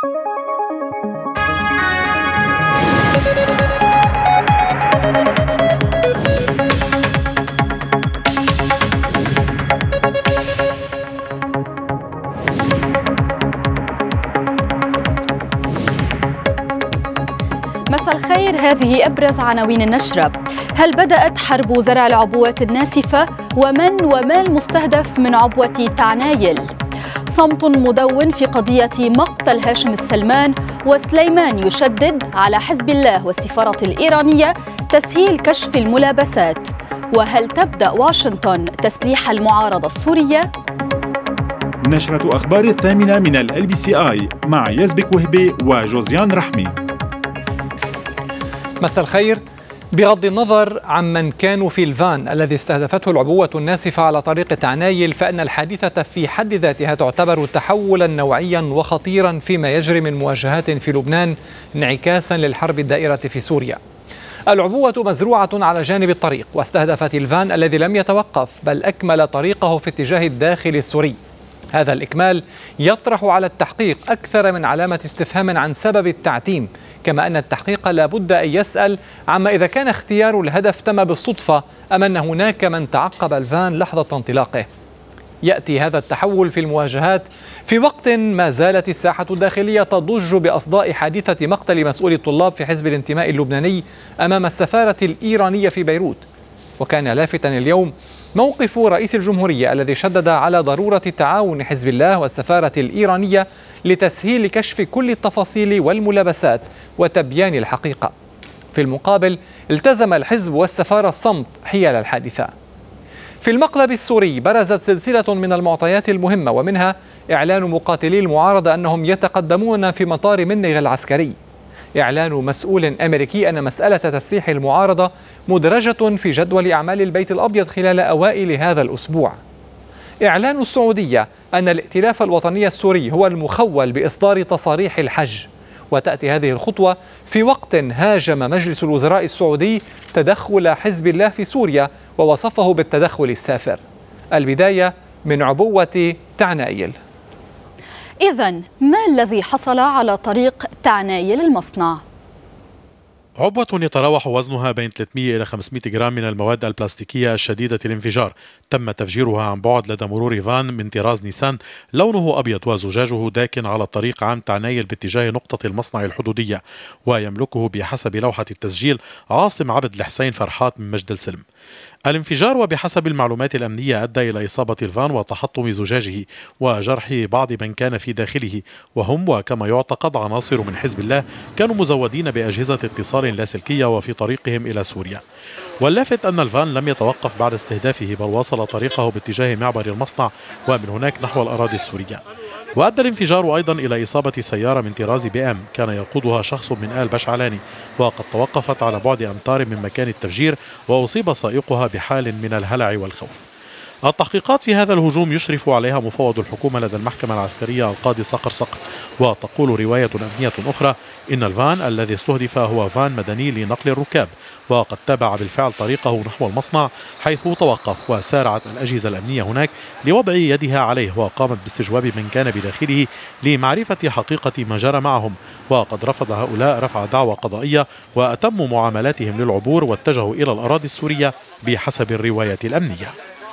مساء الخير، هذه أبرز عناوين النشرة. هل بدأت حرب زرع العبوات الناسفة؟ ومن وما المستهدف من عبوة تعنايل؟ صمت مدون في قضية مقتل هاشم السلمان، وسليمان يشدد على حزب الله والسفارة الإيرانية تسهيل كشف الملابسات. وهل تبدأ واشنطن تسليح المعارضة السورية؟ نشرة أخبار الثامنة من LBCI مع يزبك وهبي وجوزيان رحمي. مساء الخير. بغض النظر عمن كانوا في الفان الذي استهدفته العبوة الناسفة على طريق تعنايل، فإن الحادثة في حد ذاتها تعتبر تحولا نوعيا وخطيرا فيما يجري من مواجهات في لبنان، انعكاسا للحرب الدائرة في سوريا. العبوة مزروعة على جانب الطريق، واستهدفت الفان الذي لم يتوقف بل أكمل طريقه في اتجاه الداخل السوري. هذا الإكمال يطرح على التحقيق أكثر من علامة استفهام عن سبب التعتيم، كما أن التحقيق لا بد أن يسأل عما إذا كان اختيار الهدف تم بالصدفة أم أن هناك من تعقب الفان لحظة انطلاقه. يأتي هذا التحول في المواجهات في وقت ما زالت الساحة الداخلية تضج بأصداء حادثة مقتل مسؤول الطلاب في حزب الانتماء اللبناني أمام السفارة الإيرانية في بيروت. وكان لافتا اليوم موقف رئيس الجمهورية الذي شدد على ضرورة تعاون حزب الله والسفارة الإيرانية لتسهيل كشف كل التفاصيل والملابسات وتبيان الحقيقة. في المقابل التزم الحزب والسفارة الصمت حيال الحادثة. في المقلب السوري برزت سلسلة من المعطيات المهمة، ومنها إعلان مقاتلي المعارضة أنهم يتقدمون في مطار منغ العسكري. إعلان مسؤول أمريكي أن مسألة تسليح المعارضة مدرجة في جدول أعمال البيت الأبيض خلال أوائل هذا الأسبوع. إعلان السعودية أن الائتلاف الوطني السوري هو المخول بإصدار تصاريح الحج. وتأتي هذه الخطوة في وقت هاجم مجلس الوزراء السعودي تدخل حزب الله في سوريا ووصفه بالتدخل السافر. البداية من عبوة تعنايل. إذن ما الذي حصل على طريق تعنايل المصنع؟ عبوة يتراوح وزنها بين 300 إلى 500 جرام من المواد البلاستيكية الشديدة الانفجار، تم تفجيرها عن بعد لدى مرور فان من طراز نيسان لونه أبيض وزجاجه داكن على الطريق عام تعنايل باتجاه نقطة المصنع الحدودية، ويملكه بحسب لوحة التسجيل عاصم عبد الحسين فرحات من مجد السلم. الانفجار وبحسب المعلومات الأمنية أدى إلى إصابة الفان وتحطم زجاجه وجرح بعض من كان في داخله، وهم وكما يعتقد عناصر من حزب الله كانوا مزودين بأجهزة اتصال لاسلكية وفي طريقهم إلى سوريا. واللافت أن الفان لم يتوقف بعد استهدافه بل واصل طريقه باتجاه معبر المصنع ومن هناك نحو الأراضي السورية. وأدى الانفجار أيضا إلى إصابة سيارة من طراز BM كان يقودها شخص من آل بشعلاني، وقد توقفت على بعد أمتار من مكان التفجير وأصيب سائقها بحال من الهلع والخوف. التحقيقات في هذا الهجوم يشرف عليها مفوض الحكومة لدى المحكمة العسكرية القاضي صقر صقر. وتقول رواية أمنية أخرى إن الفان الذي استهدف هو فان مدني لنقل الركاب، وقد تابع بالفعل طريقه نحو المصنع حيث توقف، وسارعت الأجهزة الأمنية هناك لوضع يدها عليه وقامت باستجواب من كان بداخله لمعرفة حقيقة ما جرى معهم. وقد رفض هؤلاء رفع دعوى قضائية وأتموا معاملاتهم للعبور واتجهوا إلى الأراضي السورية بحسب الرواية الأمنية.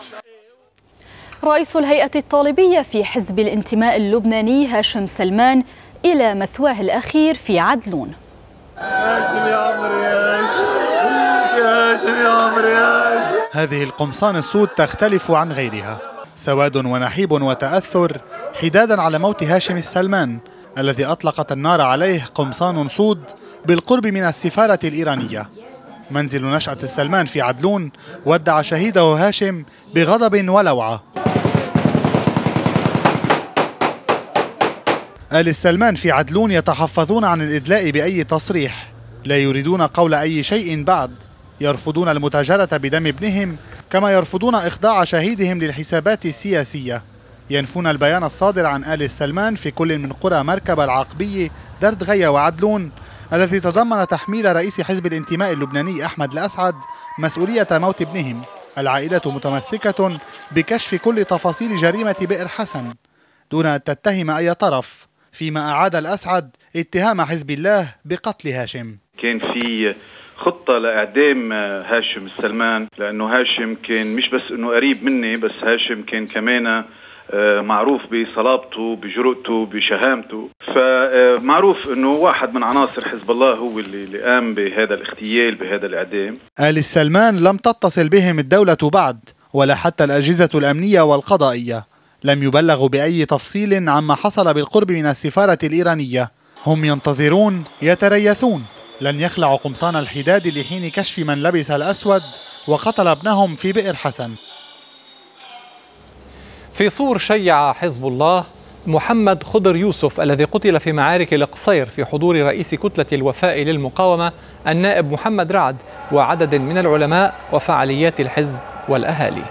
رئيس الهيئة الطالبية في حزب الانتماء اللبناني هاشم سلمان إلى مثواه الأخير في عدلون. هاشم يا عمري يا هاشم يا عمري. هذه القمصان السود تختلف عن غيرها، سواد ونحيب وتأثر حدادا على موت هاشم السلمان الذي أطلقت النار عليه قمصان سود بالقرب من السفارة الإيرانية. منزل نشأة السلمان في عدلون ودع شهيده هاشم بغضب ولوعة. آل السلمان في عدلون يتحفظون عن الإدلاء بأي تصريح، لا يريدون قول أي شيء بعد، يرفضون المتاجرة بدم ابنهم كما يرفضون إخضاع شهيدهم للحسابات السياسية. ينفون البيان الصادر عن آل السلمان في كل من قرى مركبة العقبية دردغية وعدلون الذي تضمن تحميل رئيس حزب الانتماء اللبناني أحمد الأسعد مسؤولية موت ابنهم. العائلة متمسكة بكشف كل تفاصيل جريمة بئر حسن دون أن تتهم أي طرف، فيما أعاد الأسعد اتهام حزب الله بقتل هاشم. كان في خطة لإعدام هاشم السلمان، لأنه هاشم كان مش بس أنه قريب مني، بس هاشم كان كمان معروف بصلابته، بجرؤته، بشهامته، فمعروف أنه واحد من عناصر حزب الله هو اللي قام بهذا الاغتيال، بهذا الإعدام. آل السلمان لم تتصل بهم الدولة بعد، ولا حتى الأجهزة الأمنية والقضائية. لم يبلغوا بأي تفصيل عما حصل بالقرب من السفارة الإيرانية. هم ينتظرون، يتريثون، لن يخلعوا قمصان الحداد لحين كشف من لبس الأسود وقتل ابنهم في بئر حسن. في صور شيع حزب الله محمد خضر يوسف الذي قتل في معارك القصير في حضور رئيس كتلة الوفاء للمقاومة النائب محمد رعد وعدد من العلماء وفعاليات الحزب والأهالي.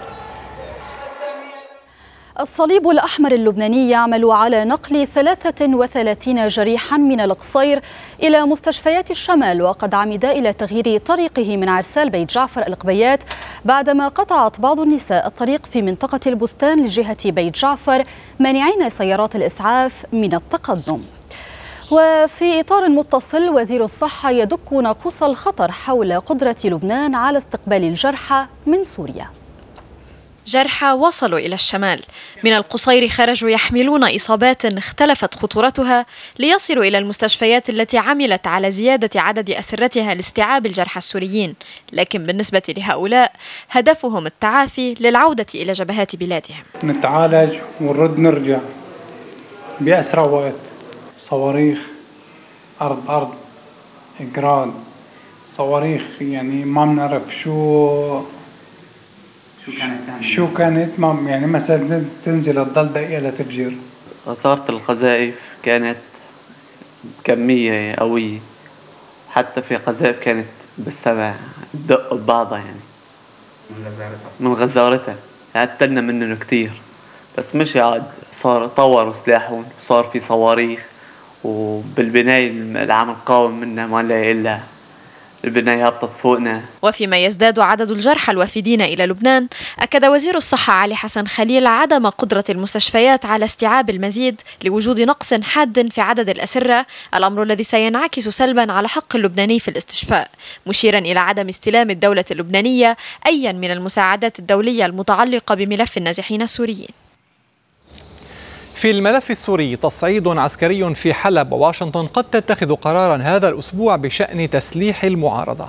الصليب الأحمر اللبناني يعمل على نقل 33 جريحا من القصير إلى مستشفيات الشمال، وقد عمد إلى تغيير طريقه من عرسال بيت جعفر القبيات بعدما قطعت بعض النساء الطريق في منطقة البستان لجهة بيت جعفر مانعين سيارات الإسعاف من التقدم. وفي إطار متصل، وزير الصحة يدك ناقوس الخطر حول قدرة لبنان على استقبال الجرحى من سوريا. جرحى وصلوا إلى الشمال من القصير، خرجوا يحملون إصابات اختلفت خطورتها ليصلوا إلى المستشفيات التي عملت على زيادة عدد أسرتها لاستيعاب الجرحى السوريين، لكن بالنسبة لهؤلاء هدفهم التعافي للعودة إلى جبهات بلادهم. نتعالج ونرد نرجع بأسرع وقت. صواريخ أرض إجراد، صواريخ يعني ما بنعرف شو كانت يعني مثلا تنزل تضل دقيقة لتفجير. خسارة القذائف كانت كمية قوية، حتى في قذائف كانت بالسبع تدق ببعضها يعني من غزارتها، قتلنا منهم كتير، بس مش عاد صار طوروا سلاحهم، صار في صواريخ، وبالبناية اللي عم نقاوم منها ما نلاقي إلا البناية هبطت فوقنا. وفيما يزداد عدد الجرحى الوافدين إلى لبنان، أكد وزير الصحة علي حسن خليل عدم قدرة المستشفيات على استيعاب المزيد لوجود نقص حاد في عدد الأسرة، الأمر الذي سينعكس سلبا على حق اللبناني في الاستشفاء، مشيرا إلى عدم استلام الدولة اللبنانية أيا من المساعدات الدولية المتعلقة بملف النازحين السوريين. في الملف السوري، تصعيد عسكري في حلب، وواشنطن قد تتخذ قرارا هذا الأسبوع بشأن تسليح المعارضة.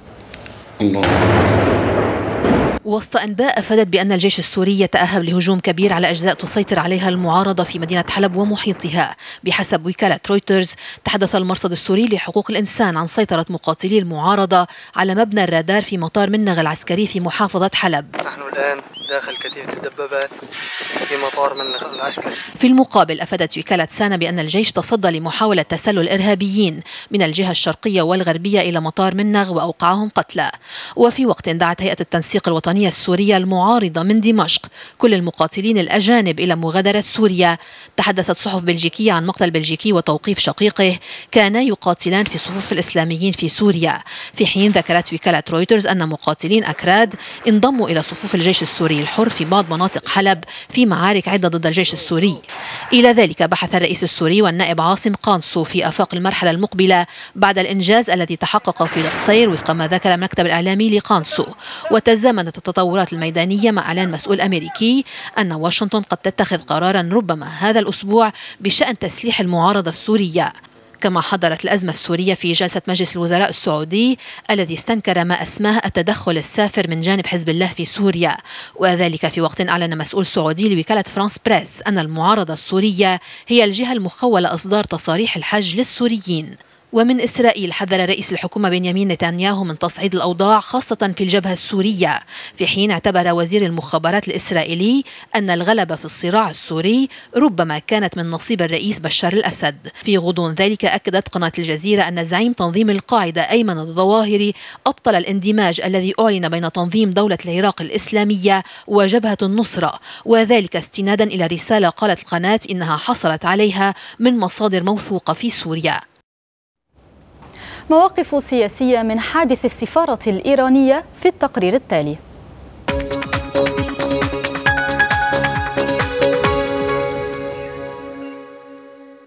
وسط أنباء أفادت بأن الجيش السوري يتأهب لهجوم كبير على أجزاء تسيطر عليها المعارضة في مدينة حلب ومحيطها. بحسب وكالة رويترز، تحدث المرصد السوري لحقوق الإنسان عن سيطرة مقاتلي المعارضة على مبنى الرادار في مطار منغ العسكري في محافظة حلب. نحن الآن داخل كتيبة الدبابات في مطار منغ العسكري. في المقابل، أفادت وكالة سانا بأن الجيش تصدى لمحاولة تسلل إرهابيين من الجهة الشرقية والغربية إلى مطار منغ وأوقعهم قتلى. وفي وقت دعت هيئة التنسيق الوطنية السورية المعارضة من دمشق كل المقاتلين الأجانب إلى مغادرة سوريا، تحدثت صحف بلجيكية عن مقتل بلجيكي وتوقيف شقيقه كانا يقاتلان في صفوف الإسلاميين في سوريا، في حين ذكرت وكالة رويترز أن مقاتلين أكراد انضموا إلى صفوف الجيش السوري الحر في بعض مناطق حلب في معارك عدة ضد الجيش السوري. إلى ذلك، بحث الرئيس السوري والنائب عاصم قانصو في آفاق المرحلة المقبلة بعد الإنجاز الذي تحقق في القصير وفق ما ذكر المكتب الإعلامي لقانصو. وتزامنت التطورات الميدانية مع إعلان مسؤول أمريكي أن واشنطن قد تتخذ قرارا ربما هذا الأسبوع بشأن تسليح المعارضة السورية. كما حضرت الأزمة السورية في جلسة مجلس الوزراء السعودي الذي استنكر ما أسماه التدخل السافر من جانب حزب الله في سوريا، وذلك في وقت أعلن مسؤول سعودي لوكالة فرانس بريس أن المعارضة السورية هي الجهة المخولة إصدار تصاريح الحج للسوريين. ومن إسرائيل، حذر رئيس الحكومة بنيامين نتنياهو من تصعيد الأوضاع خاصة في الجبهة السورية، في حين اعتبر وزير المخابرات الإسرائيلي أن الغلبة في الصراع السوري ربما كانت من نصيب الرئيس بشار الأسد. في غضون ذلك، أكدت قناة الجزيرة أن زعيم تنظيم القاعدة أيمن الظواهري أبطل الاندماج الذي أعلن بين تنظيم دولة العراق الإسلامية وجبهة النصرة، وذلك استنادا إلى رسالة قالت القناة إنها حصلت عليها من مصادر موثوقة في سوريا. مواقف سياسية من حادث السفارة الإيرانية في التقرير التالي.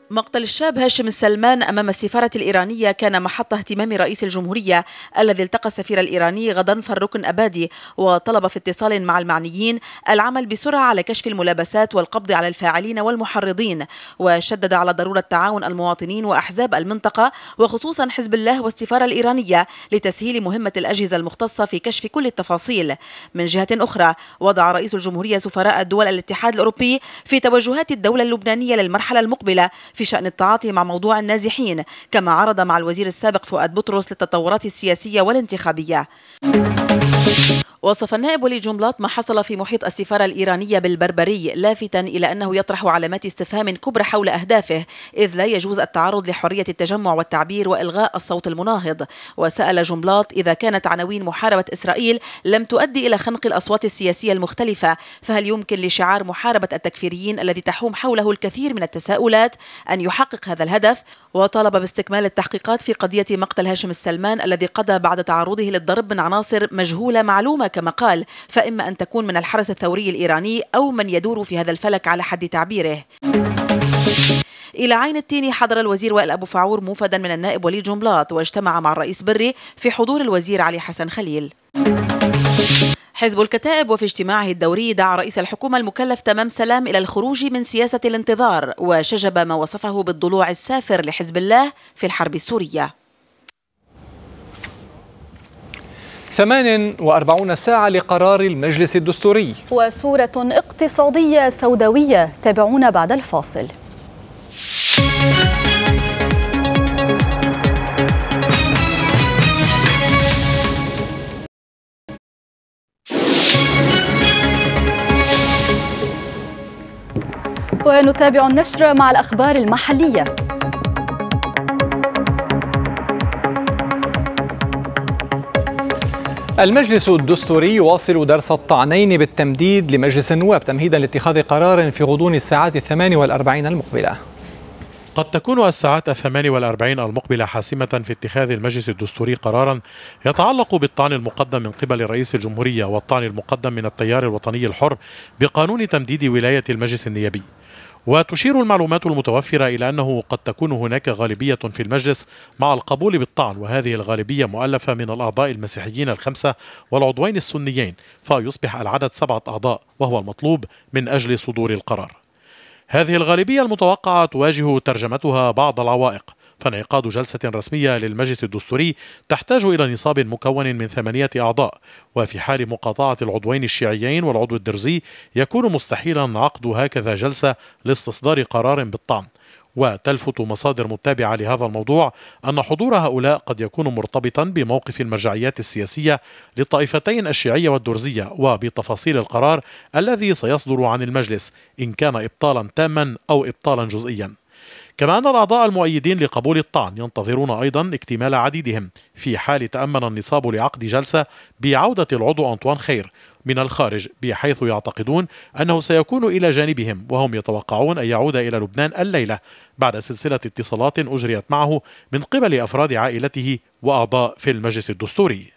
مقتل الشاب هاشم السلمان أمام السفارة الإيرانية كان محط اهتمام رئيس الجمهورية الذي التقى السفير الإيراني غضنفر ركن أبادي وطلب في اتصال مع المعنيين العمل بسرعة على كشف الملابسات والقبض على الفاعلين والمحرضين، وشدد على ضرورة تعاون المواطنين وأحزاب المنطقة وخصوصا حزب الله والسفارة الإيرانية لتسهيل مهمة الأجهزة المختصة في كشف كل التفاصيل. من جهة أخرى وضع رئيس الجمهورية سفراء الدول الاتحاد الأوروبي في توجهات الدولة اللبنانية للمرحلة المقبلة في شأن التعاطي مع موضوع النازحين، كما عرض مع الوزير السابق فؤاد بطرس للتطورات السياسية والانتخابية. وصف النائب وليد جنبلاط ما حصل في محيط السفارة الإيرانية بالبربري، لافتا إلى أنه يطرح علامات استفهام كبرى حول أهدافه، إذ لا يجوز التعرض لحرية التجمع والتعبير وإلغاء الصوت المناهض. وسأل جنبلاط إذا كانت عناوين محاربة إسرائيل لم تؤدي إلى خنق الأصوات السياسية المختلفة، فهل يمكن لشعار محاربة التكفيريين الذي تحوم حوله الكثير من التساؤلات أن يحقق هذا الهدف؟ وطالب باستكمال التحقيقات في قضية مقتل هاشم السلمان الذي قضى بعد تعرضه للضرب من عناصر مجهولة معلومة كما قال، فإما أن تكون من الحرس الثوري الإيراني أو من يدور في هذا الفلك على حد تعبيره. إلى عين التين حضر الوزير وائل أبو فعور موفدا من النائب وليد جنبلاط، واجتمع مع الرئيس بري في حضور الوزير علي حسن خليل. حزب الكتائب وفي اجتماعه الدوري دعا رئيس الحكومة المكلف تمام سلام إلى الخروج من سياسة الانتظار، وشجب ما وصفه بالضلوع السافر لحزب الله في الحرب السورية. 48 ساعة لقرار المجلس الدستوري وصورة اقتصادية سوداوية. تابعونا بعد الفاصل. ونتابع النشر مع الأخبار المحلية. المجلس الدستوري يواصل درس الطعنين بالتمديد لمجلس النواب تمهيدا لاتخاذ قرار في غضون الساعات 48 المقبلة. قد تكون الساعات 48 المقبلة حاسمة في اتخاذ المجلس الدستوري قرارا يتعلق بالطعن المقدم من قبل رئيس الجمهورية والطعن المقدم من التيار الوطني الحر بقانون تمديد ولاية المجلس النيابي. وتشير المعلومات المتوفرة إلى أنه قد تكون هناك غالبية في المجلس مع القبول بالطعن، وهذه الغالبية مؤلفة من الأعضاء المسيحيين ال5 والعضوين السنيين، فيصبح العدد 7 أعضاء وهو المطلوب من أجل صدور القرار. هذه الغالبية المتوقعة تواجه ترجمتها بعض العوائق، فانعقاد جلسة رسمية للمجلس الدستوري تحتاج إلى نصاب مكون من 8 أعضاء، وفي حال مقاطعة العضوين الشيعيين والعضو الدرزي يكون مستحيلا عقد هكذا جلسة لاستصدار قرار بالطعن. وتلفت مصادر متابعة لهذا الموضوع أن حضور هؤلاء قد يكون مرتبطا بموقف المرجعيات السياسية للطائفتين الشيعية والدرزية وبتفاصيل القرار الذي سيصدر عن المجلس إن كان إبطالا تاما أو إبطالا جزئيا. كما أن الأعضاء المؤيدين لقبول الطعن ينتظرون أيضا اكتمال عديدهم في حال تأمن النصاب لعقد جلسة بعودة العضو أنطوان خير من الخارج، بحيث يعتقدون أنه سيكون إلى جانبهم، وهم يتوقعون أن يعود إلى لبنان الليلة بعد سلسلة اتصالات أجريت معه من قبل أفراد عائلته وأعضاء في المجلس الدستوري.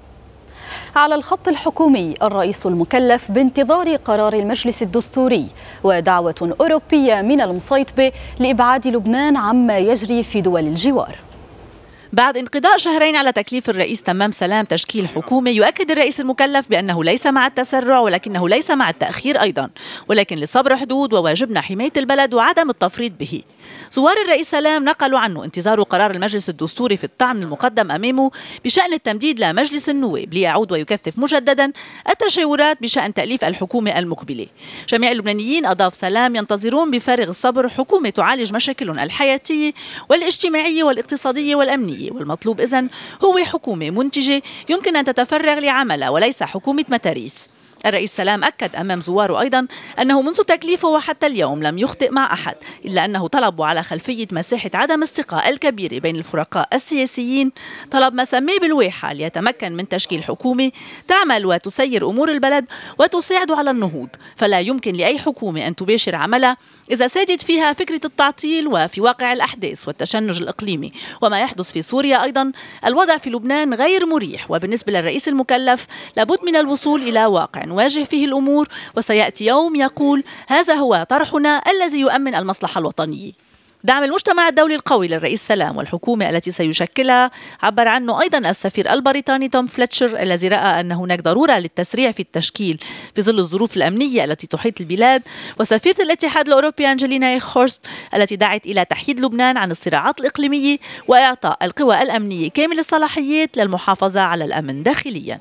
على الخط الحكومي الرئيس المكلف بانتظار قرار المجلس الدستوري ودعوة أوروبية من المصيطبة لإبعاد لبنان عما يجري في دول الجوار. بعد انقضاء شهرين على تكليف الرئيس تمام سلام تشكيل حكومة، يؤكد الرئيس المكلف بأنه ليس مع التسرع ولكنه ليس مع التأخير أيضا، ولكن للصبر حدود وواجبنا حماية البلد وعدم التفريط به. زوار الرئيس سلام نقلوا عنه انتظار قرار المجلس الدستوري في الطعن المقدم أمامه بشأن التمديد لمجلس النواب ليعود ويكثف مجددا التشاورات بشأن تأليف الحكومة المقبلة. جميع اللبنانيين، أضاف سلام، ينتظرون بفارغ الصبر حكومة تعالج مشاكلهم الحياتية والاجتماعية والاقتصادية والأمنية، والمطلوب إذن هو حكومة منتجة يمكن أن تتفرغ لعملها وليس حكومة متاريس. الرئيس سلام أكد أمام زواره أيضا أنه منذ تكليفه وحتى اليوم لم يخطئ مع أحد، إلا أنه طلب على خلفية مساحة عدم الثقة الكبيرة بين الفرقاء السياسيين، طلب ما سميه بالواحة ليتمكن من تشكيل حكومة تعمل وتسير أمور البلد وتساعد على النهوض، فلا يمكن لأي حكومة أن تباشر عملها إذا سادت فيها فكرة التعطيل. وفي واقع الأحداث والتشنج الإقليمي وما يحدث في سوريا أيضا الوضع في لبنان غير مريح، وبالنسبة للرئيس المكلف لابد من الوصول إلى واقع نواجه فيه الأمور، وسيأتي يوم يقول هذا هو طرحنا الذي يؤمن المصلحة الوطنية. دعم المجتمع الدولي القوي للرئيس سلام والحكومة التي سيشكلها عبر عنه أيضا السفير البريطاني توم فليتشر الذي رأى أن هناك ضرورة للتسريع في التشكيل في ظل الظروف الأمنية التي تحيط البلاد، وسفيرة الاتحاد الأوروبي أنجلينا إيخهورست التي دعت إلى تحييد لبنان عن الصراعات الإقليمية وإعطاء القوى الأمنية كامل الصلاحيات للمحافظة على الأمن داخليا.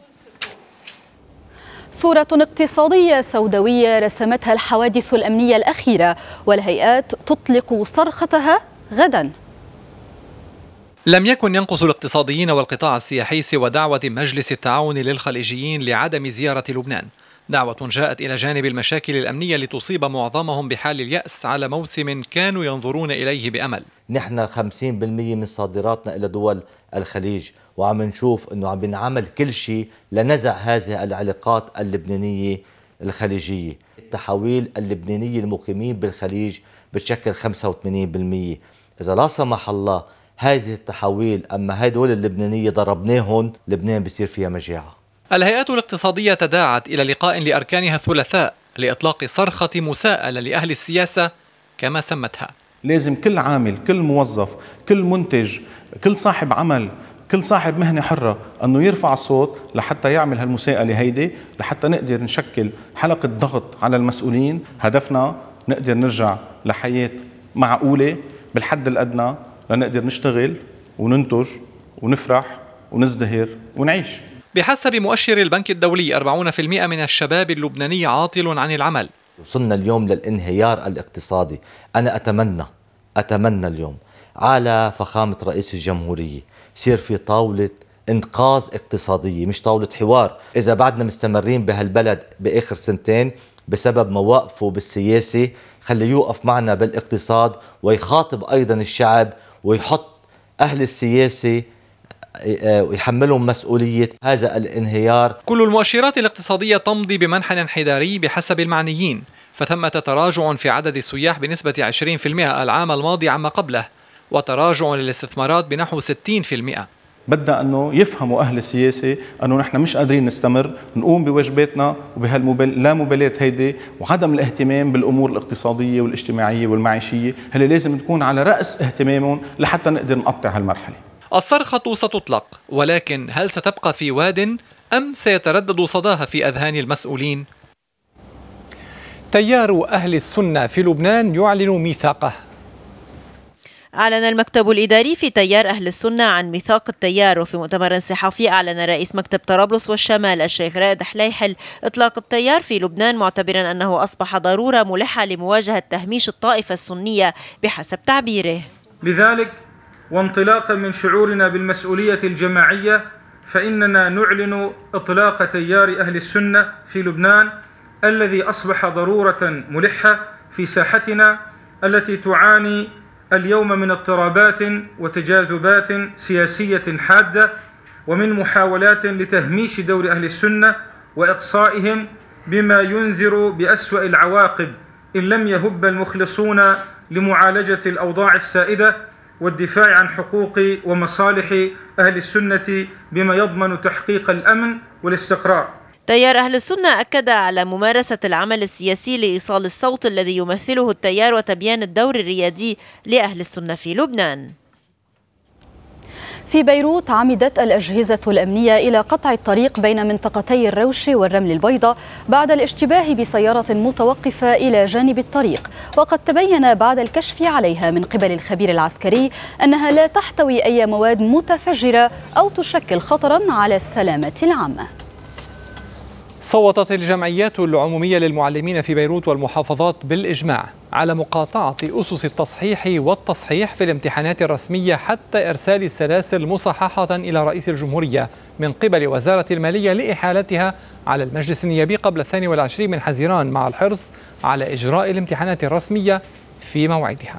صورة اقتصادية سوداوية رسمتها الحوادث الأمنية الأخيرة، والهيئات تطلق صرختها غدا. لم يكن ينقص الاقتصاديين والقطاع السياحي سوى دعوة مجلس التعاون للخليجيين لعدم زيارة لبنان، دعوة جاءت إلى جانب المشاكل الأمنية لتصيب معظمهم بحال اليأس على موسم كانوا ينظرون إليه بأمل. نحن 50% من صادراتنا إلى دول الخليج، وعم نشوف أنه عم بنعمل كل شيء لنزع هذه العلاقات اللبنانية الخليجية. التحويل اللبنانية المقيمين بالخليج بتشكل 85%. إذا لا سمح الله هذه التحويل أما هدول اللبنانية ضربناهم، لبنان بصير فيها مجاعة. الهيئات الاقتصادية تداعت إلى لقاء لأركانها الثلاثاء لإطلاق صرخة مساءلة لأهل السياسة كما سمتها. لازم كل عامل، كل موظف، كل منتج، كل صاحب عمل، كل صاحب مهنة حرة أنه يرفع الصوت لحتى يعمل هالمساءلة هيدي، لحتى نقدر نشكل حلقة ضغط على المسؤولين. هدفنا نقدر نرجع لحياة معقولة بالحد الأدنى لنقدر نشتغل وننتج ونفرح ونزدهر ونعيش. بحسب مؤشر البنك الدولي 40% من الشباب اللبناني عاطل عن العمل. وصلنا اليوم للانهيار الاقتصادي. أنا أتمنى اليوم على فخامة رئيس الجمهورية يصير في طاولة إنقاذ اقتصادية، مش طاولة حوار. إذا بعدنا مستمرين بهالبلد بآخر سنتين بسبب مواقفه بالسياسة، خليه يوقف معنا بالاقتصاد ويخاطب أيضا الشعب ويحط أهل السياسة ويحملهم مسؤولية هذا الانهيار. كل المؤشرات الاقتصادية تمضي بمنحى انحداري بحسب المعنيين، فثمة تراجع في عدد السياح بنسبة 20% العام الماضي عما قبله، وتراجع للاستثمارات بنحو 60%. بدنا أنه يفهموا أهل السياسة أنه نحن مش قادرين نستمر نقوم بواجباتنا وبهاللامبالاة هيدي وعدم الاهتمام بالأمور الاقتصادية والاجتماعية والمعيشية اللي لازم تكون على رأس اهتمامهم لحتى نقدر نقطع هالمرحلة. الصرخة ستطلق، ولكن هل ستبقى في واد أم سيتردد صداها في أذهان المسؤولين؟ تيار أهل السنة في لبنان يعلن ميثاقه. أعلن المكتب الإداري في تيار أهل السنة عن ميثاق التيار، وفي مؤتمر صحفي أعلن رئيس مكتب طرابلس والشمال الشيخ رائد حليحل إطلاق التيار في لبنان، معتبرا أنه أصبح ضرورة ملحة لمواجهة تهميش الطائفة السنية بحسب تعبيره. لذلك وانطلاقا من شعورنا بالمسؤولية الجماعية، فإننا نعلن إطلاق تيار أهل السنة في لبنان الذي أصبح ضرورة ملحة في ساحتنا التي تعاني اليوم من اضطرابات وتجاذبات سياسية حادة، ومن محاولات لتهميش دور أهل السنة وإقصائهم بما ينذر بأسوأ العواقب إن لم يهب المخلصون لمعالجة الأوضاع السائدة والدفاع عن حقوق ومصالح أهل السنة بما يضمن تحقيق الأمن والاستقرار. تيار أهل السنة أكد على ممارسة العمل السياسي لإيصال الصوت الذي يمثله التيار وتبيان الدور الريادي لأهل السنة في لبنان. في بيروت عمدت الأجهزة الأمنية إلى قطع الطريق بين منطقتي الروش والرمل البيضاء بعد الاشتباه بسيارة متوقفة إلى جانب الطريق، وقد تبين بعد الكشف عليها من قبل الخبير العسكري أنها لا تحتوي أي مواد متفجرة أو تشكل خطرا على السلامة العامة. صوتت الجمعيات العمومية للمعلمين في بيروت والمحافظات بالإجماع على مقاطعة أسس التصحيح والتصحيح في الامتحانات الرسمية حتى إرسال سلاسل مصححة إلى رئيس الجمهورية من قبل وزارة المالية لإحالتها على المجلس النيابي قبل 22 من حزيران، مع الحرص على إجراء الامتحانات الرسمية في موعدها.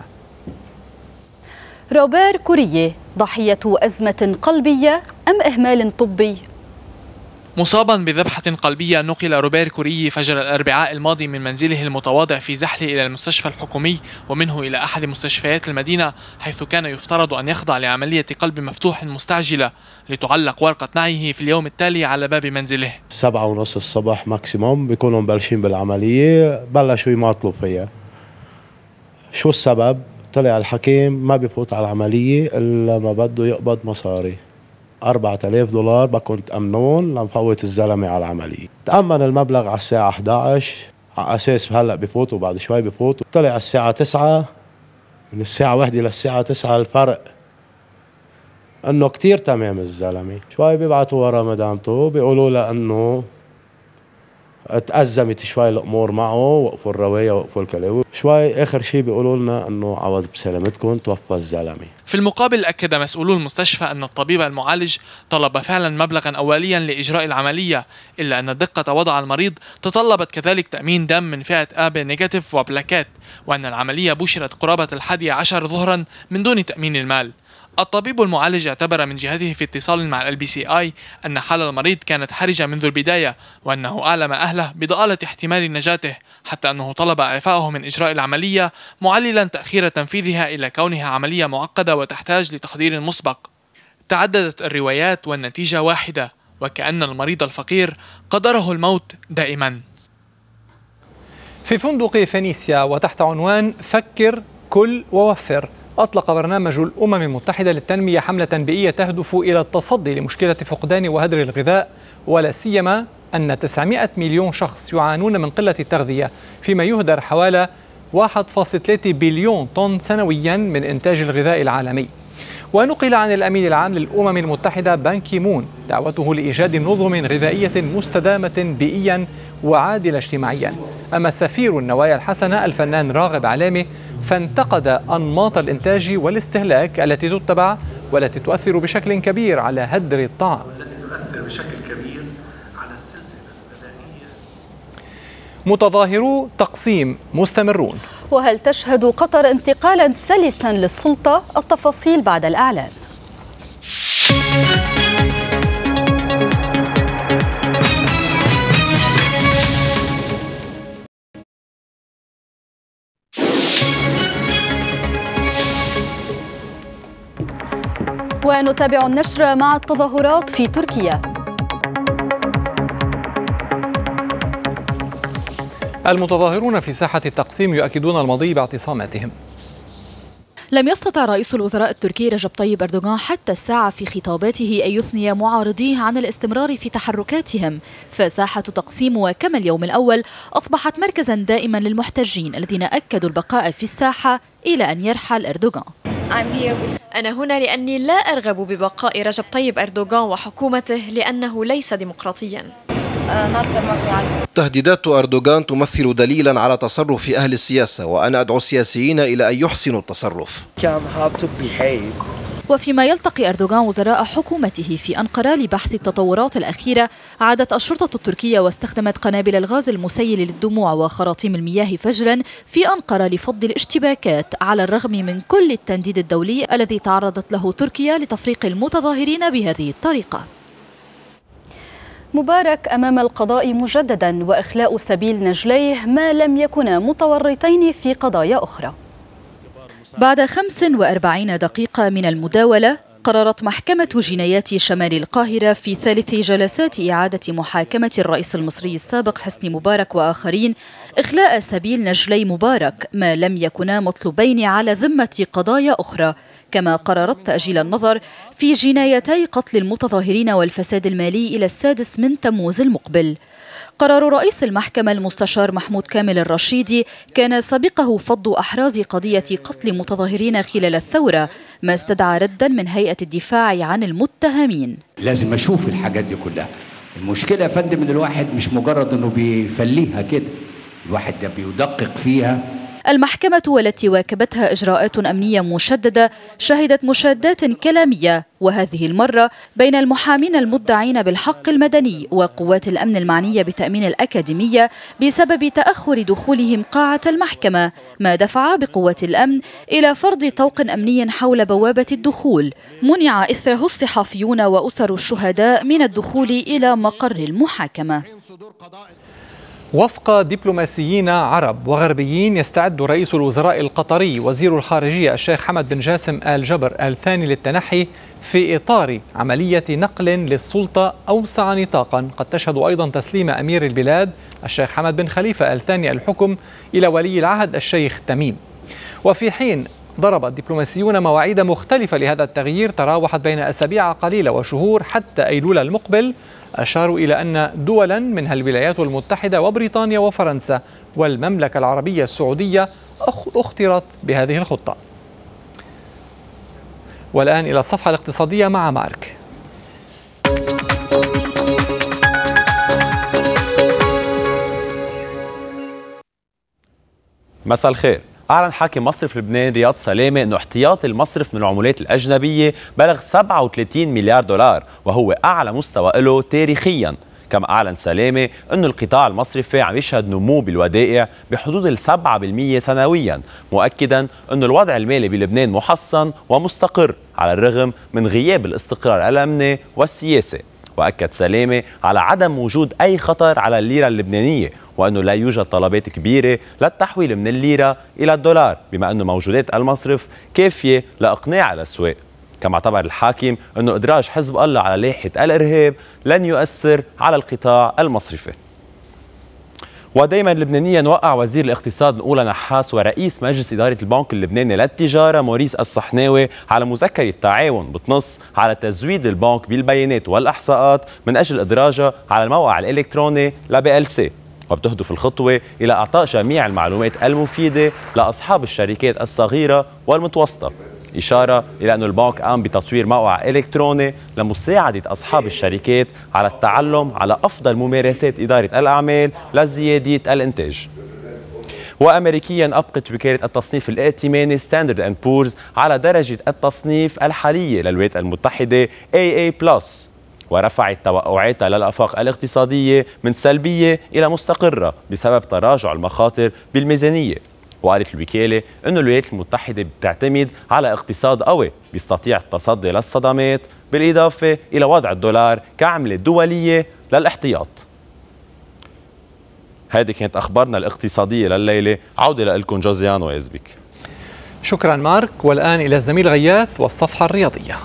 روبير كوريي ضحية أزمة قلبية أم إهمال طبي؟ مصابا بذبحة قلبية، نقل روبير كوريي فجر الأربعاء الماضي من منزله المتواضع في زحله إلى المستشفى الحكومي ومنه إلى أحد مستشفيات المدينة، حيث كان يفترض أن يخضع لعملية قلب مفتوح مستعجلة لتعلق ورقة نعيه في اليوم التالي على باب منزله. 7:30 الصبح ماكسيموم بيكونوا مبلشين بالعملية، بلشوا يماطلوا فيها. شو السبب؟ طلع الحكيم ما بفوت على العملية إلا ما بده يقبض مصاري. 4000 دولار بكون تأمنون لنفوت الزلمة على العملية. تأمن المبلغ على الساعة 11 على أساس هلأ بفوتوا بعد شوي بفوتوا. طلع الساعة 9 من الساعة 1 للساعة 9 الفرق انه كتير تمام الزلمه. شوي بيبعتوا ورا مدامته بيقولوا له انه تأزمت شوي الامور معه، وقفوا الروايه وقفوا الكلاوي شوي. اخر شيء بيقولوا لنا انه عوض بسلامتكم توفى الزلمه. في المقابل أكد مسؤولو المستشفى أن الطبيب المعالج طلب فعلا مبلغا أوليا لإجراء العملية، إلا أن دقة وضع المريض تطلبت كذلك تأمين دم من فئة AB نيجاتيف وبلاكات، وأن العملية بشرت قرابة 11 ظهرا من دون تأمين المال. الطبيب المعالج اعتبر من جهته في اتصال مع LBCI أن حال المريض كانت حرجة منذ البداية، وأنه أعلم أهله بضآلة احتمال نجاته، حتى أنه طلب إعفائه من إجراء العملية، معللا تأخير تنفيذها إلى كونها عملية معقدة وتحتاج لتحضير مسبق. تعددت الروايات والنتيجة واحدة، وكأن المريض الفقير قدره الموت دائما. في فندق فينيسيا وتحت عنوان فكر كل ووفر، أطلق برنامج الأمم المتحدة للتنمية حملة بيئية تهدف إلى التصدي لمشكلة فقدان وهدر الغذاء، ولا سيما أن 900 مليون شخص يعانون من قلة التغذية، فيما يهدر حوالي 1.3 بليون طن سنويا من إنتاج الغذاء العالمي. ونقل عن الأمين العام للأمم المتحدة بان كي مون دعوته لإيجاد نظم غذائية مستدامة بيئيا وعادلة اجتماعيا. أما سفير النوايا الحسنة الفنان راغب علامة فانتقد أنماط الإنتاج والاستهلاك التي تتبع والتي تؤثر بشكل كبير على هدر الطعام. متظاهرو تقسيم مستمرون. وهل تشهد قطر انتقالا سلسا للسلطة؟ التفاصيل بعد الإعلان. ونتابع النشر مع التظاهرات في تركيا. المتظاهرون في ساحة التقسيم يؤكدون المضي باعتصاماتهم. لم يستطع رئيس الوزراء التركي رجب طيب أردوغان حتى الساعة في خطاباته أن يثني معارضيه عن الاستمرار في تحركاتهم، فساحة تقسيم وكما اليوم الأول أصبحت مركزا دائما للمحتجين الذين أكدوا البقاء في الساحة إلى أن يرحل أردوغان. أنا هنا لأني لا أرغب ببقاء رجب طيب أردوغان وحكومته لأنه ليس ديمقراطيا. تهديدات أردوغان تمثل دليلا على تصرف أهل السياسة، وأنا أدعو السياسيين إلى أن يحسنوا التصرف. وفيما يلتقي أردوغان وزراء حكومته في أنقرة لبحث التطورات الأخيرة، عادت الشرطة التركية واستخدمت قنابل الغاز المسيل للدموع وخراطيم المياه فجرا في أنقرة لفض الاشتباكات، على الرغم من كل التنديد الدولي الذي تعرضت له تركيا لتفريق المتظاهرين بهذه الطريقة. مبارك أمام القضاء مجددا وإخلاء سبيل نجليه ما لم يكونا متورطين في قضايا أخرى. بعد 45 دقيقة من المداولة، قررت محكمة جنايات شمال القاهرة في ثالث جلسات إعادة محاكمة الرئيس المصري السابق حسني مبارك وآخرين إخلاء سبيل نجلي مبارك ما لم يكونا مطلوبين على ذمة قضايا أخرى، كما قررت تأجيل النظر في جنايتي قتل المتظاهرين والفساد المالي إلى 6 من تموز المقبل. قرار رئيس المحكمة المستشار محمود كامل الرشيدي كان سابقه فض أحراز قضية قتل متظاهرين خلال الثورة، ما استدعى ردا من هيئة الدفاع عن المتهمين. لازم أشوف الحاجات دي كلها. المشكلة يا فندم إن الواحد مش مجرد إنه بيفليها كده، الواحد ده بيدقق فيها. المحكمة والتي واكبتها إجراءات أمنية مشددة شهدت مشادات كلامية، وهذه المرة بين المحامين المدعين بالحق المدني وقوات الأمن المعنية بتأمين الأكاديمية بسبب تأخر دخولهم قاعة المحكمة، ما دفع بقوات الأمن إلى فرض طوق أمني حول بوابة الدخول، منع إثره الصحفيون وأسر الشهداء من الدخول إلى مقر المحاكمة. وفق دبلوماسيين عرب وغربيين، يستعد رئيس الوزراء القطري وزير الخارجية الشيخ حمد بن جاسم آل جبر الثاني للتنحي في إطار عملية نقل للسلطة أوسع نطاقا قد تشهد أيضا تسليم أمير البلاد الشيخ حمد بن خليفة الثاني الحكم إلى ولي العهد الشيخ تميم. وفي حين ضرب الدبلوماسيون مواعيد مختلفة لهذا التغيير تراوحت بين أسابيع قليلة وشهور حتى أيلول المقبل. أشاروا إلى أن دولا منها الولايات المتحدة وبريطانيا وفرنسا والمملكة العربية السعودية اخترت بهذه الخطة. والآن إلى الصفحة الاقتصادية مع مارك. مساء الخير. أعلن حاكم مصرف لبنان رياض سلامة أنه احتياطي المصرف من العملات الأجنبية بلغ 37 مليار دولار وهو أعلى مستوى له تاريخيا. كما أعلن سلامة أنه القطاع المصرفي عم يشهد نمو بالودائع بحدود 7% سنويا، مؤكدا أنه الوضع المالي بلبنان محصن ومستقر على الرغم من غياب الاستقرار الأمني والسياسي. وأكد سلامة على عدم وجود أي خطر على الليرة اللبنانية وأنه لا يوجد طلبات كبيرة للتحويل من الليرة إلى الدولار، بما أنه موجودات المصرف كافية لإقناع الأسواق. كما اعتبر الحاكم أنه إدراج حزب الله على لائحة الإرهاب لن يؤثر على القطاع المصرفي. ودائما لبنانيا وقع وزير الاقتصاد نقولة نحاس ورئيس مجلس إدارة البنك اللبناني للتجارة موريس الصحناوي على مذكرة تعاون بتنص على تزويد البنك بالبيانات والإحصاءات من أجل إدراجها على الموقع الإلكتروني لBLC، وبتهدف الخطوة إلى إعطاء جميع المعلومات المفيدة لأصحاب الشركات الصغيرة والمتوسطة، إشارة إلى أن البنك قام بتطوير موقع إلكتروني لمساعدة أصحاب الشركات على التعلم على أفضل ممارسات إدارة الأعمال لزيادة الإنتاج. وأمريكيا أبقت وكالة التصنيف الائتماني ستاندرد أند بورز على درجة التصنيف الحالية للولايات المتحدة AA+، ورفعت توقعاتها للآفاق الاقتصادية من سلبية إلى مستقرة بسبب تراجع المخاطر بالميزانية. وقالت الوكالة أن الولايات المتحدة بتعتمد على اقتصاد قوي بيستطيع التصدي للصدمات، بالإضافة إلى وضع الدولار كعملة دولية للاحتياط. هذه كانت أخبارنا الاقتصادية لليلة. عودة لكم جوزيان ويزبك. شكرا مارك. والآن إلى الزميل غياث والصفحة الرياضية.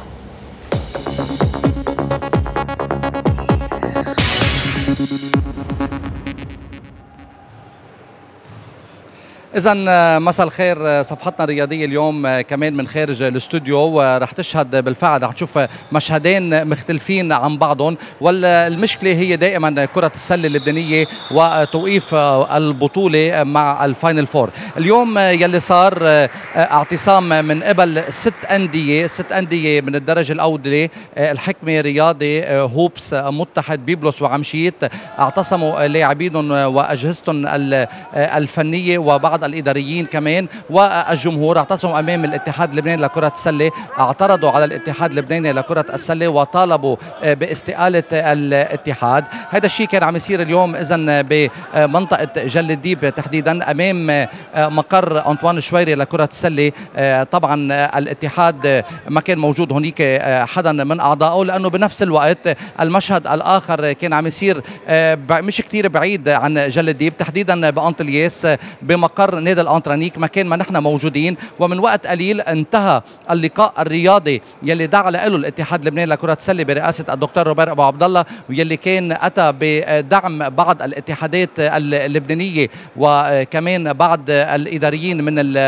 إذا مساء الخير. صفحتنا الرياضية اليوم كمان من خارج الاستوديو، ورح تشهد بالفعل رح تشوف مشهدين مختلفين عن بعضهم، والمشكلة هي دائما كرة السلة اللبنانية وتوقيف البطولة مع الفاينل فور. اليوم يلي صار اعتصام من قبل ست أندية من الدرجة الأولى، الحكمة، رياضي، هوبس، متحد، بيبلس وعمشيت، اعتصموا لاعبينهم وأجهزتهم الفنية وبعض الإداريين كمان، والجمهور اعتصموا أمام الاتحاد اللبناني لكرة السلة، اعترضوا على الاتحاد اللبناني لكرة السلة وطالبوا باستقالة الاتحاد. هذا الشيء كان عم يصير اليوم إذن بمنطقة جل الديب تحديدا أمام مقر أنطوان شويري لكرة السلة. طبعا الاتحاد ما كان موجود هناك حدا من أعضائه، لأنه بنفس الوقت المشهد الآخر كان عم يصير مش كتير بعيد عن جل الديب، تحديدا بأنطلياس بمقر نادي الأنطرانيك مكان ما نحن موجودين. ومن وقت قليل انتهى اللقاء الرياضي يلي دعا له الاتحاد اللبناني لكرة السلة برئاسة الدكتور روبير أبو عبد الله، ويلي كان أتى بدعم بعض الاتحادات اللبنانية وكمان بعض الإداريين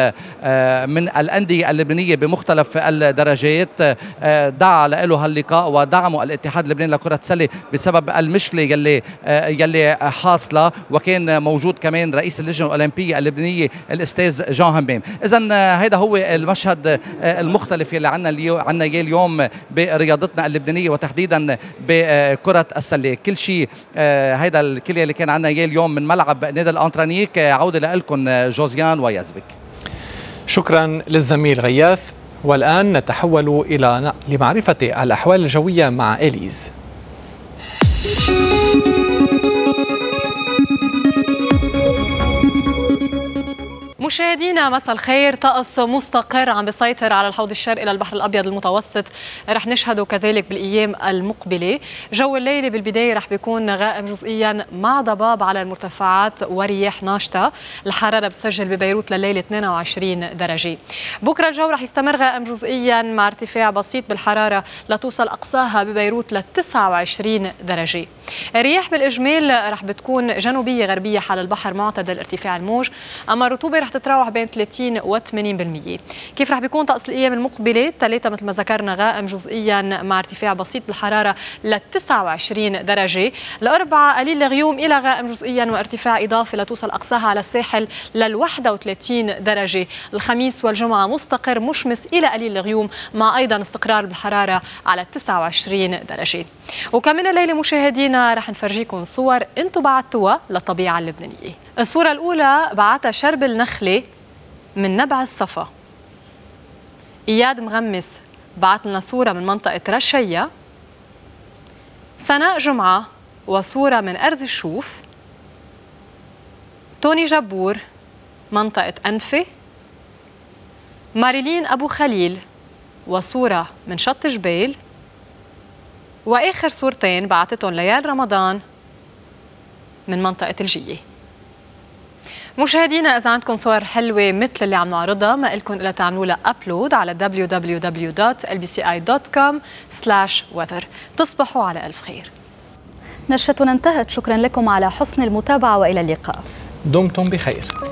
من الأندية اللبنانية بمختلف الدرجات. دعا له هاللقاء ودعموا الاتحاد اللبناني لكرة السلة بسبب المشكلة يلي حاصلة، وكان موجود كمان رئيس اللجنة الأولمبية اللبنانية الأستاذ جان همام. إذن هذا هو المشهد المختلف اللي عنا اليوم برياضتنا اللبنانية وتحديدا بكرة السلة. كل شيء هذا الكل اللي كان عنا اليوم من ملعب نادي الأنطرانيك. عودة لكم جوزيان ويزبك. شكرا للزميل غياث. والآن نتحول لمعرفة الأحوال الجوية مع إليز. مشاهدينا مساء الخير. طقس مستقر عم بيسيطر على الحوض الشرقي للبحر الابيض المتوسط، رح نشهده كذلك بالايام المقبله. جو الليل بالبدايه رح بيكون غائم جزئيا مع ضباب على المرتفعات ورياح ناشطه. الحراره بتسجل ببيروت لليله 22 درجه. بكره الجو رح يستمر غائم جزئيا مع ارتفاع بسيط بالحراره لتوصل اقصاها ببيروت ل 29 درجه. الرياح بالاجمال رح بتكون جنوبيه غربيه حال البحر معتدل ارتفاع الموج، اما الرطوبه رح بتتراوح بين 30 و 80%. كيف رح بيكون طقس الأيام المقبلة؟ الثلاثة مثل ما ذكرنا غائم جزئيا مع ارتفاع بسيط بالحرارة ل 29 درجة، الأربعاء قليل الغيوم إلى غائم جزئيا وارتفاع إضافي لتوصل أقصاها على الساحل لل 31 درجة، الخميس والجمعة مستقر مشمس إلى قليل الغيوم مع أيضا استقرار بالحرارة على 29 درجة. وكمان الليلة مشاهدينا رح نفرجيكم صور انتم بعتوها للطبيعة اللبنانية. الصورة الأولى بعتها شرب النخلة من نبع الصفا. إياد مغمس بعت لنا صورة من منطقة رشية. سناء جمعة وصورة من أرز الشوف. توني جبور منطقة أنفة. ماريلين أبو خليل وصورة من شط جبيل. وآخر صورتين بعتتهم ليال رمضان من منطقة الجية. مشاهدينا إذا عندكم صور حلوة مثل اللي عم نعرضها ما إلكم إلا تعملوا لها أبلود على www.lbci.com/weather. تصبحوا على ألف خير. نشرتنا انتهت، شكرا لكم على حسن المتابعة وإلى اللقاء. دمتم بخير.